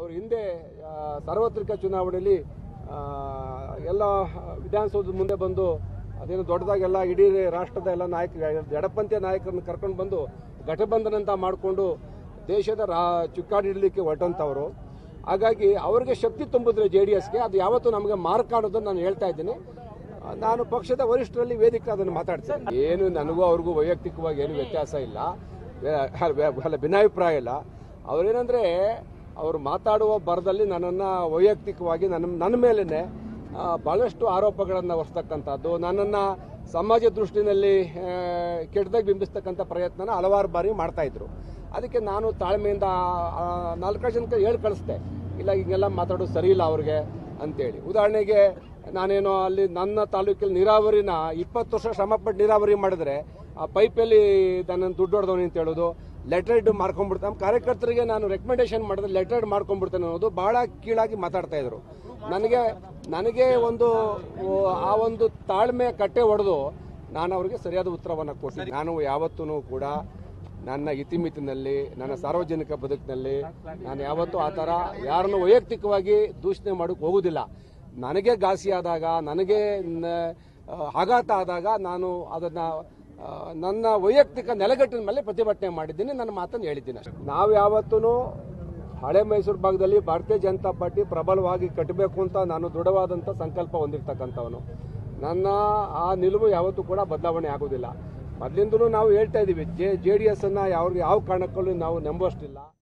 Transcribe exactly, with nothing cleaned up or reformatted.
ಅವರು ಹಿಂದೆ ಸಾರ್ವತ್ರಿಕ ಚುನಾವಣೆಯಲ್ಲಿ ಎಲ್ಲ ವಿಧಾನಸೌಧದ ಮುಂದೆ ಬಂದು ಅದೇನು ದೊಡ್ಡದಾಗೆಲ್ಲ ಇಡೀ ರಾಷ್ಟ್ರದ ಎಲ್ಲ ನಾಯಕ ಎಡಪಂಥೀಯ ನಾಯಕರನ್ನು ಕರ್ಕೊಂಡು ಬಂದು ಘಟಬಂಧನ ಅಂತ ಮಾಡಿಕೊಂಡು ದೇಶದ ರಾ ಚುಕ್ಕಾಡಿಡಲಿಕ್ಕೆ ಹೊರಟಂಥವರು. ಹಾಗಾಗಿ ಅವರಿಗೆ ಶಕ್ತಿ ತುಂಬಿದ್ರೆ ಜೆ ಡಿ ಎಸ್ಗೆ ಅದು ಯಾವತ್ತೂ ನಮಗೆ ಮಾರ್ಕ್ ಅನ್ನೋದನ್ನು ನಾನು ಹೇಳ್ತಾ ಇದ್ದೀನಿ. ನಾನು ಪಕ್ಷದ ವರಿಷ್ಠರಲ್ಲಿ ವೇದಿಕೆ ಅದನ್ನು ಮಾತಾಡ್ತೀನಿ. ಏನು ನನಗೂ ಅವ್ರಿಗೂ ವೈಯಕ್ತಿಕವಾಗಿ ಏನು ವ್ಯತ್ಯಾಸ ಇಲ್ಲ, ಅಲ್ಲ ಭಿನ್ನಾಭಿಪ್ರಾಯ ಇಲ್ಲ. ಅವರೇನೆಂದರೆ ಅವರು ಮಾತಾಡುವ ಬರದಲ್ಲಿ ನನ್ನನ್ನು ವೈಯಕ್ತಿಕವಾಗಿ ನನ್ನ ನನ್ನ ಮೇಲೇ ಭಾಳಷ್ಟು ಆರೋಪಗಳನ್ನು ಹೊರಿಸ್ತಕ್ಕಂಥದ್ದು, ನನ್ನನ್ನು ಸಮಾಜ ದೃಷ್ಟಿನಲ್ಲಿ ಕೆಟ್ಟದಾಗಿ ಬಿಂಬಿಸ್ತಕ್ಕಂಥ ಪ್ರಯತ್ನನ ಹಲವಾರು ಬಾರಿ ಮಾಡ್ತಾಯಿದ್ರು. ಅದಕ್ಕೆ ನಾನು ತಾಳ್ಮೆಯಿಂದ ನಾಲ್ಕೈದು ಜನಕ್ಕೆ ಹೇಳಿ ಕಳಿಸ್ದೆ, ಇಲ್ಲ ಹಿಂಗೆಲ್ಲ ಮಾತಾಡೋದು ಸರಿ ಇಲ್ಲ ಅವ್ರಿಗೆ ಅಂತೇಳಿ. ಉದಾಹರಣೆಗೆ ನಾನೇನೋ ಅಲ್ಲಿ ನನ್ನ ತಾಲೂಕಲ್ಲಿ ನೀರಾವರಿನ ಇಪ್ಪತ್ತು ವರ್ಷ ಶ್ರಮಪಟ್ಟು ನೀರಾವರಿ ಮಾಡಿದ್ರೆ ಆ ಪೈಪಲ್ಲಿ ನನ್ನನ್ನು ದುಡ್ಡು ಹೊಡೆದವನಿ ಅಂತ ಹೇಳೋದು, ಲೆಟರ್ಡ್ ಮಾಡ್ಕೊಂಡ್ಬಿಡ್ತಾನೆ. ಕಾರ್ಯಕರ್ತರಿಗೆ ನಾನು ರೆಕಮೆಂಡೇಶನ್ ಮಾಡಿದ್ರೆ ಲೆಟರ್ಡ್ ಮಾಡ್ಕೊಂಡ್ಬಿಡ್ತಾನೆ ಅನ್ನೋದು ಭಾಳ ಕೀಳಾಗಿ ಮಾತಾಡ್ತಾ ಇದ್ರು. ನನಗೆ ನನಗೆ ಒಂದು ಆ ಒಂದು ತಾಳ್ಮೆ ಕಟ್ಟೆ ಹೊಡೆದು ನಾನು ಅವ್ರಿಗೆ ಸರಿಯಾದ ಉತ್ತರವನ್ನು ಕೊಟ್ಟಿದ್ದೆ. ನಾನು ಯಾವತ್ತೂ ಕೂಡ ನನ್ನ ಇತಿಮಿತಿನಲ್ಲಿ, ನನ್ನ ಸಾರ್ವಜನಿಕ ಬದುಕಿನಲ್ಲಿ ನಾನು ಯಾವತ್ತೂ ಆ ಥರ ಯಾರನ್ನು ವೈಯಕ್ತಿಕವಾಗಿ ದೂಷಣೆ ಮಾಡೋಕ್ಕೆ ಹೋಗೋದಿಲ್ಲ. ನನಗೆ ಘಾಸಿ ಆದಾಗ, ನನಗೆ ಆಘಾತ ಆದಾಗ ನಾನು ಅದನ್ನು ನನ್ನ ವೈಯಕ್ತಿಕ ನೆಲೆಗಟ್ಟಿನ ಮೇಲೆ ಪ್ರತಿಭಟನೆ ಮಾಡಿದ್ದೀನಿ, ನನ್ನ ಮಾತನ್ನು ಹೇಳಿದ್ದೀನಿ ಅಷ್ಟೇ. ನಾವು ಯಾವತ್ತೂ ಹಳೆ ಮೈಸೂರು ಭಾಗದಲ್ಲಿ ಭಾರತೀಯ ಜನತಾ ಪಾರ್ಟಿ ಪ್ರಬಲವಾಗಿ ಕಟ್ಟಬೇಕು ಅಂತ ನಾನು ದೃಢವಾದಂಥ ಸಂಕಲ್ಪ ಹೊಂದಿರತಕ್ಕಂಥವನು. ನನ್ನ ಆ ನಿಲುವು ಯಾವತ್ತೂ ಕೂಡ ಬದಲಾವಣೆ ಆಗೋದಿಲ್ಲ. ಮೊದಲಿಂದಲೂ ನಾವು ಹೇಳ್ತಾ ಇದ್ದೀವಿ, ಜೆ ಜೆ ಡಿ ಎಸ್ ಅನ್ನು ಯಾವ ಯಾವ ಕಾರಣಕ್ಕೂ ನಾವು ನಂಬುವಷ್ಟಿಲ್ಲ.